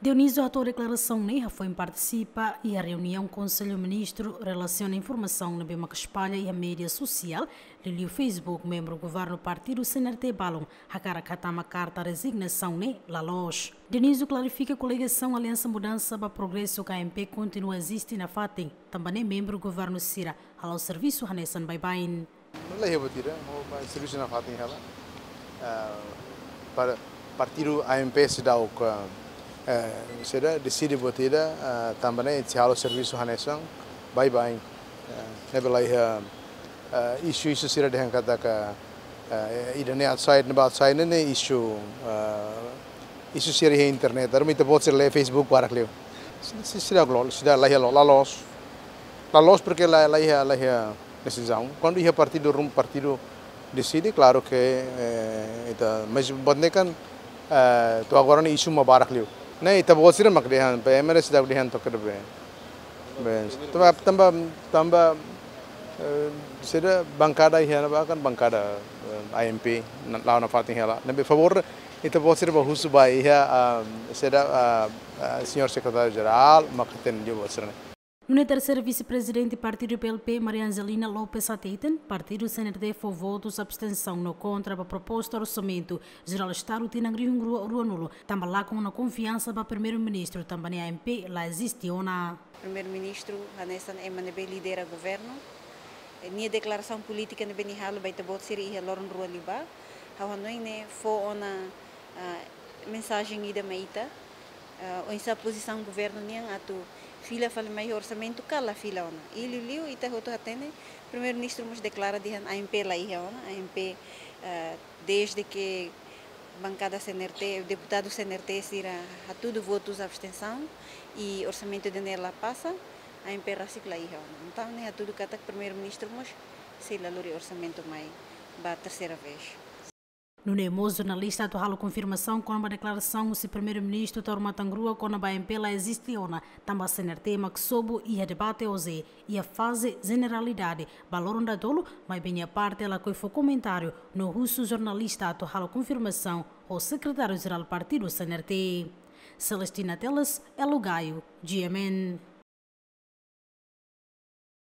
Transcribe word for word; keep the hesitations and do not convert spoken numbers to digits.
Dionísio, a tua declaração nem foi em participa e a reunião Conselho Ministro relaciona informação na Bema que espalha e a mídia social, lhe o Facebook, membro do governo partido C N R T Balon, a cara catama carta resignação ne la loja. Dionísio clarifica que a coligação Aliança Mudança para Progresso K M P continua a existir na FATEM, também é membro do governo Cira, ao serviço Hanessan Baibain. Não é batida, o serviço na FATEM ela para partido A M P se dá o Uh, será decide batida uh, também se halo serviço Hanessan bye bye nebelai uh, issue isso será de kata ka idane outside na outside ne issue issue será internet dar muito pode ser lá Facebook para aquilo se será global será lá lá los lá los porque lá lá lá decisão quando ia partido rum partido decide claro que então mas bodnekan tu agora nem issue mabarak liu नहीं तब वो सिर्फ मकड़े हैं पे मेरे सिद्धांत हैं तो कर बे बस तो अब तंबा तंबा सिर्फ बंकाड़ा ही है ना बाकन बंकाड़ा I M P लाना फाती है ला नबी favor itu वो सिर्फ बहुत सुबह है सिर्फ senhor secretário geral मकतेन जो वो सिर्फ No terceiro vice-presidente do partido P L P, Maria Angelina Lopes Ateten, partido C N R D foi votos abstenção no contra para a proposta de orçamento geral Estado Tinangri Rua Nulo. Também lá com uma confiança para o primeiro-ministro, também a A M P lá existe uma. Primeiro-ministro Hanessan Emanebe lidera governo. Nia declaração política no Benihalo vai ter botar e Loren Rua Liba. Hawanoi ne foi uma mensagem ida meita. O essa posição governo niang atu fila fala mai orçamento kala fila ona ili liu ita hoto hatene primeiro-ministro nos declara de A M P lá ia ona A M P desde que bancada C N R T deputado C N R T sira a tudo votos abstenção e orçamento de nela passa A M P recicla ia ona então né a tudo kata primeiro-ministro mos se la lori orçamento mai ba terceira vez. No Nemo, jornalista atual confirmação com uma declaração o primeiro-ministro Torma Tangrua com a A M P lá existe ona, também a C N R T Maxobo e a debate o Z e a fase generalidade, valor da dolo, mas bem a parte ela que foi comentário no russo jornalista atual confirmação o secretário-geral do partido C N R T. Celestina Teles, Elo Gaio, G M N.